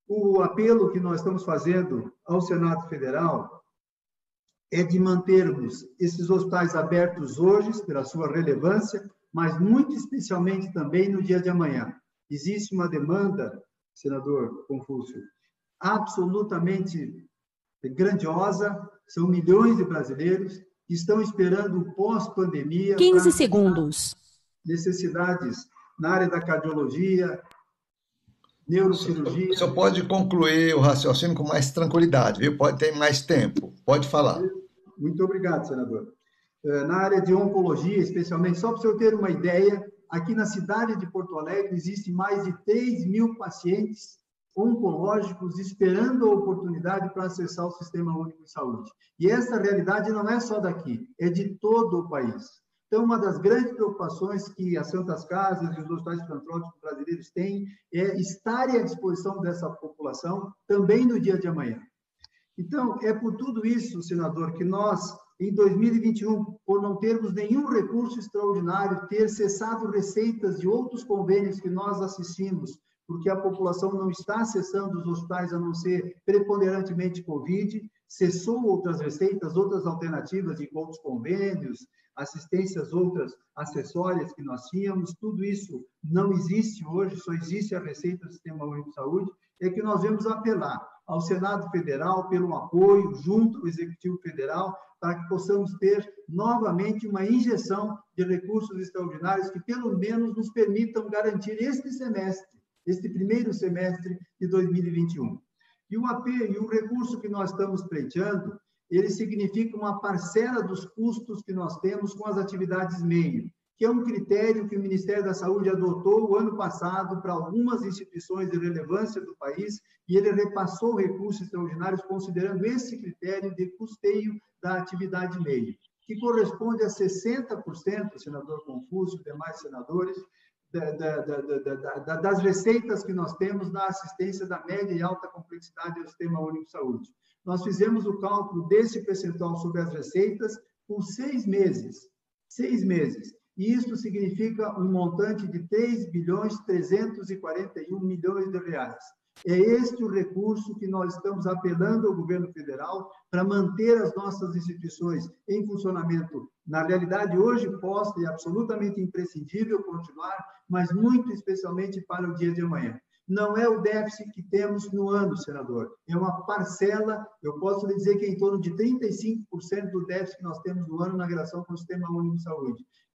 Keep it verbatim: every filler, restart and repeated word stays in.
O apelo que nós estamos fazendo ao Senado Federal é de mantermos esses hospitais abertos hoje, pela sua relevância, mas muito especialmente também no dia de amanhã. Existe uma demanda, senador Confúcio, absolutamente grandiosa, são milhões de brasileiros que estão esperando o pós-pandemia. quinze segundos. Necessidades na área da cardiologia, neurocirurgia. O senhor pode concluir o raciocínio com mais tranquilidade, viu? Pode ter mais tempo. Pode falar. Muito obrigado, senador. Na área de oncologia, especialmente, só para o senhor ter uma ideia, aqui na cidade de Porto Alegre existem mais de três mil pacientes oncológicos esperando a oportunidade para acessar o Sistema Único de Saúde. E essa realidade não é só daqui, é de todo o país. Então, uma das grandes preocupações que as Santas Casas e os hospitais filantrópicos brasileiros têm é estarem à disposição dessa população também no dia de amanhã. Então, é por tudo isso, senador, que nós, em dois mil e vinte e um, por não termos nenhum recurso extraordinário, ter cessado receitas de outros convênios que nós assistimos, porque a população não está acessando os hospitais a não ser preponderantemente Covid, cessou outras receitas, outras alternativas de outros convênios, assistências outras acessórias que nós tínhamos, tudo isso não existe hoje, só existe a receita do Sistema Único de Saúde, é que nós vamos apelar ao Senado Federal pelo apoio junto ao Executivo Federal para que possamos ter novamente uma injeção de recursos extraordinários que pelo menos nos permitam garantir este semestre, este primeiro semestre de dois mil e vinte e um. E o A P e o recurso que nós estamos pleiteando, ele significa uma parcela dos custos que nós temos com as atividades meio, que é um critério que o Ministério da Saúde adotou o ano passado para algumas instituições de relevância do país, e ele repassou recursos extraordinários considerando esse critério de custeio da atividade meio, que corresponde a sessenta por cento, senador Confúcio e demais senadores, Da, da, da, da, das receitas que nós temos na assistência da média e alta complexidade do Sistema Único de Saúde. Nós fizemos o cálculo desse percentual sobre as receitas por seis meses, seis meses, e isso significa um montante de três bilhões trezentos e quarenta e um milhões de reais. É este o recurso que nós estamos apelando ao governo federal para manter as nossas instituições em funcionamento. Na realidade, hoje posta e absolutamente imprescindível continuar, mas muito especialmente para o dia de amanhã. Não é o déficit que temos no ano, senador, é uma parcela, eu posso lhe dizer que é em torno de trinta e cinco por cento do déficit que nós temos no ano na relação com o Sistema Único de Saúde.